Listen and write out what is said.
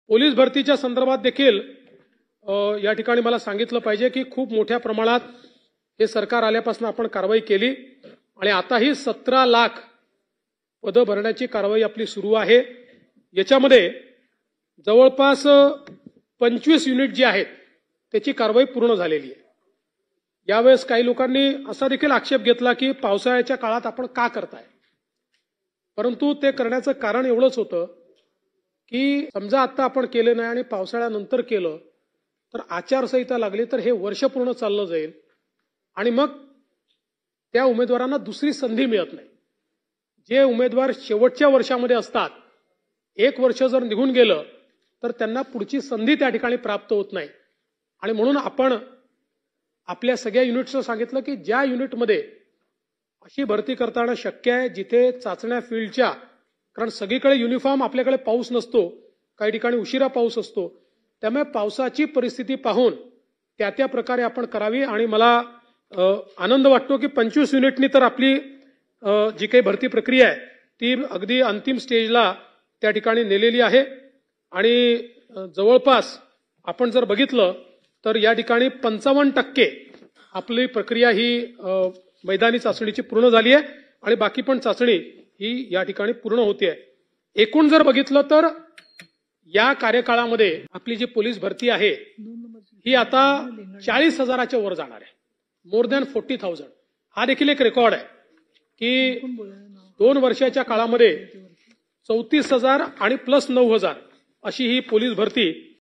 Police भरतीच्या संदर्भात देखील या ठिकाणी मला सांगितलं पाहिजे की खूप मोठ्या प्रमाणात हे सरकार आल्यापासून आपण कारवाई केली आणि आताही 17 लाख पदं भरण्याची कारवाई आपली सुरू आहे। याच्यामध्ये जवळपास 25 युनिट जी आहेत त्याची कारवाई पूर्ण झालेली आहे। यावेळेस काही लोकांनी असा देखील आक्षेप घेतला की पावसाळ्याच्या काळात आपण का करताय, परंतु ते करण्याचं कारण एवढंच होतं की समजा आता आपण केले नाही आणि पावसाळ्यानंतर केलं तर आचारसंहिता लागली तर हे वर्ष पूर्ण चाललं जाईल आणि मग त्या उमेदवारांना दुसरी संधी मिळत नाही। जे उमेदवार शेवटच्या वर्षामध्ये असतात, एक वर्ष जर निघून गेलं तर त्यांना पुढची संधी त्या ठिकाणी प्राप्त होत नाही आणि म्हणून आपण आपल्या सगळ्या युनिट्सचं सांगितलं की ज्या युनिटमध्ये अशी भरती करताना शक्य आहे जिथे चाचण्या फील्डच्या, कारण सगळीकडे युनिफॉर्म आपल्याकडे पाऊस नसतो, काही ठिकाणी उशिरा पाऊस असतो, त्यामुळे पावसाची परिस्थिती पाहून त्या प्रकारे आपण करावी आणि मला आनंद वाटतो की 25 युनिटनी तर आपली जी काही भरती प्रक्रिया आहे ती अगदी अंतिम स्टेजला त्या ठिकाणी नेलेली आहे आणि जवळपास आपण जर बघितलं तर या ठिकाणी 55% आपली प्रक्रिया ही मैदानी चाचणीची पूर्ण झाली आहे आणि बाकी पण चाचणी ही या ठिकाणी पूर्ण होते आहे। एकूण जर बघितलं तर या कार्यकाळामध्ये आपली जी पोलीस भरती आहे ही आता 40,000च्या वर जाणार आहे, मोर दॅन 40,000। हा देखील एक रेकॉर्ड आहे की 2 वर्षाच्या काळामध्ये 34,000 आणि प्लस 9,000 अशी ही पोलीस भरती